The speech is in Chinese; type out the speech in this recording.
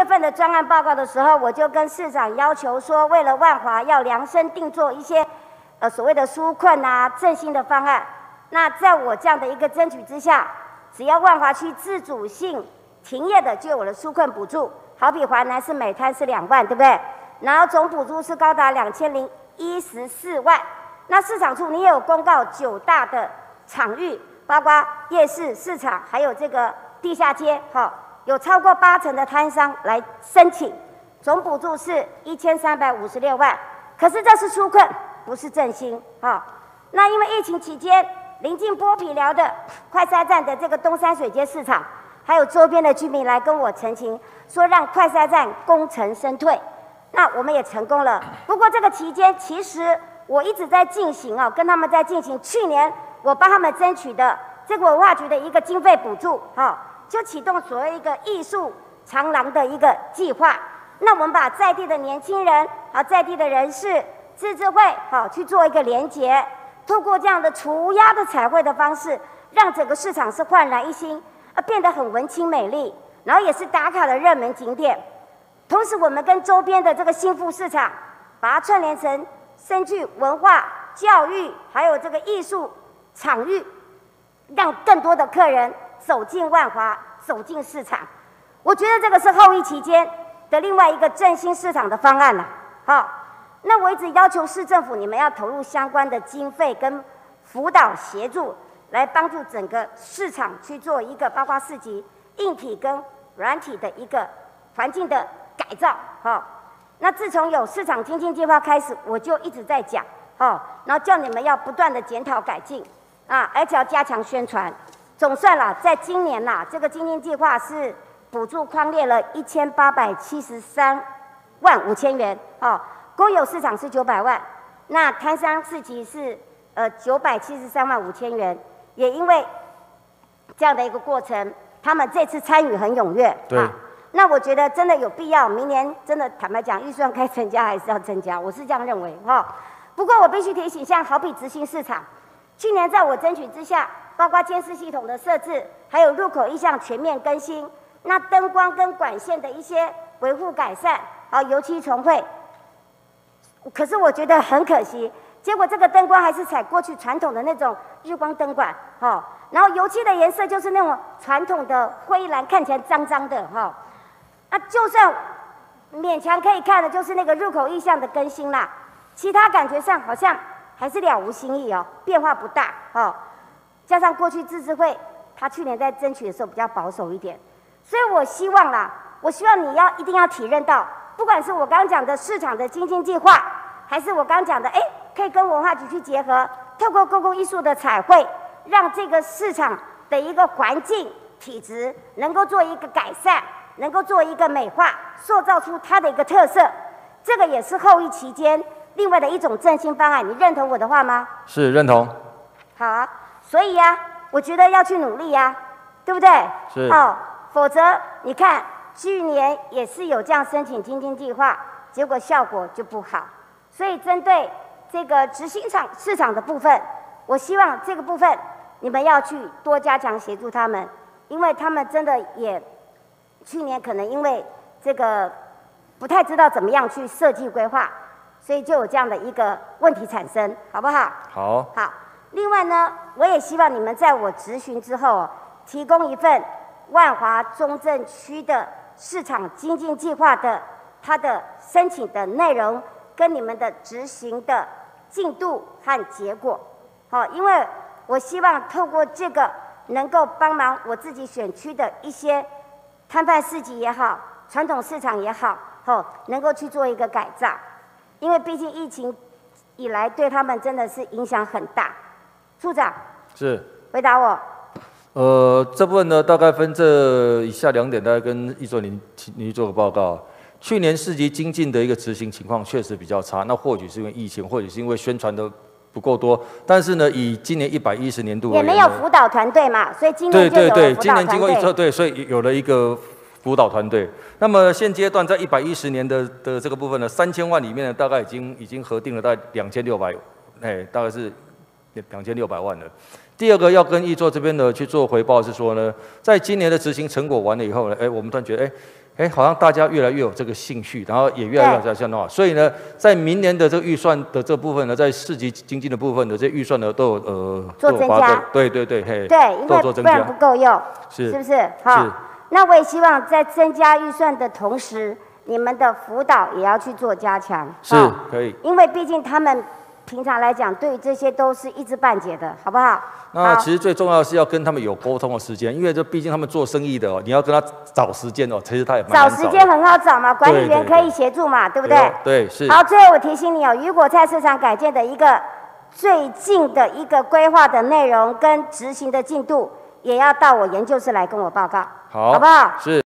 月份的专案报告的时候，我就跟市长要求说，为了万华要量身定做一些所谓的纾困啊、振兴的方案。那在我这样的一个争取之下，只要万华区自主性停业的就有了纾困补助，好比华南是每摊是2万，对不对？然后总补助是高达2014万。那市场处你也有公告9大的场域，包括夜市、市场，还有这个地下街，有超过80%的摊商来申请，总补助是1356万。可是这是纾困，不是振兴，那因为疫情期间，临近剥皮寮的快筛站的这个东山水街市场，还有周边的居民来跟我澄清，说让快筛站功成身退。那我们也成功了。不过这个期间，其实我一直在进行跟他们在进行。去年我帮他们争取的这个文化局的一个经费补助，就启动所谓一个艺术长廊的一个计划。那我们把在地的年轻人在地的人士、自治会去做一个连结，透过这样的涂鸦的彩绘的方式，让整个市场是焕然一新，变得很文青美丽，然后也是打卡的热门景点。同时，我们跟周边的这个新富市场，把它串联成深具文化、教育，还有这个艺术场域，让更多的客人走进万华，走进市场。我觉得这个是后疫期间的另外一个振兴市场的方案了。那我一直要求市政府，你们要投入相关的经费跟辅导协助，来帮助整个市场去做一个包括市集硬体跟软体的一个环境的改造。那自从有市场精进计划开始，我就一直在讲，然后叫你们要不断的检讨改进而且要加强宣传。总算啦，在今年啦，这个精进计划是补助匡列了1873万5千元，公有市场是900万，那摊商市集是973万5千元。也因为这样的一个过程，他们这次参与很踊跃。 对。 那我觉得真的有必要，明年真的坦白讲，预算该增加还是要增加，我是这样认为不过我必须提醒，像好比执行市场，去年在我争取之下，包括监视系统的设置，还有入口意向全面更新，那灯光跟管线的一些维护改善，油漆重绘。可是我觉得很可惜，结果这个灯光还是采过去传统的那种日光灯管，然后油漆的颜色就是那种传统的灰蓝，看起来脏脏的那就算勉强可以看的，就是那个入口意向的更新啦，其他感觉上好像还是了无新意变化不大加上过去自治会他去年在争取的时候比较保守一点，所以我希望你一定要体认到，不管是我刚刚讲的市场的精进计划，还是我刚刚讲的可以跟文化局去结合，透过公共艺术的彩绘，让这个市场的一个环境体质能够做一个改善，能够做一个美化，塑造出它的一个特色。这个也是后疫期间另外的一种振兴方案，你认同我的话吗？ 是认同。 好所以我觉得要去努力对不对？ 是。 否则你看去年也是有这样申请精进计划，结果效果就不好。所以针对这个执行市场的部分，我希望这个部分你们要去多加强协助他们，因为他们真的也去年可能因为这个不太知道怎么样去设计规划，所以就有这样的一个问题产生，好不好？ 好。 好。另外呢，我也希望你们在我质询之后提供一份万华中正区的市场精进计划的它的申请的内容跟你们的执行的进度和结果。因为我希望透过这个能够帮忙我自己选区的一些摊贩市集也好，传统市场也好，能够去做一个改造，因为毕竟疫情以来对他们真的是影响很大。处长是回答我。 这部分呢，大概分这以下2点，大概跟易座您去做个报告。去年市集精进的一个执行情况确实比较差，那或许是因为疫情，或许是因为宣传的不够多。但是呢，以今年110年度也没有辅导团队嘛，所以今年就有了辅导团队。 今年经过对，所以有了一个辅导团队。那么现阶段在110年的这个部分呢，3000万里面呢，大概已经核定了大概2600，大概是2600万了。第二个要跟易座这边呢去做回报是说呢，在今年的执行成果完了以后呢，我们突然觉得好像大家越来越有这个兴趣，然后也越来越有这样的话，所以呢，在明年的这个预算的这部分呢，在市级经济的部分的这预算呢，都有做增加， 对， 对，因为不然不够用，是不是？好，那我也希望在增加预算的同时，你们的辅导也要去做加强， 是可以， 因为毕竟他们平常来讲，对于这些都是一知半解的，好不好？ 那其实最重要的是要跟他们有沟通的时间，因为这毕竟他们做生意的你要跟他找时间其实他也蛮难找时间很好找嘛，管理员可以协助嘛，对不对？ 对，是。 好，最后我提醒你雨果菜市场改建的一个最近的一个规划的内容跟执行的进度，也要到我研究室来跟我报告，好不好？ 是。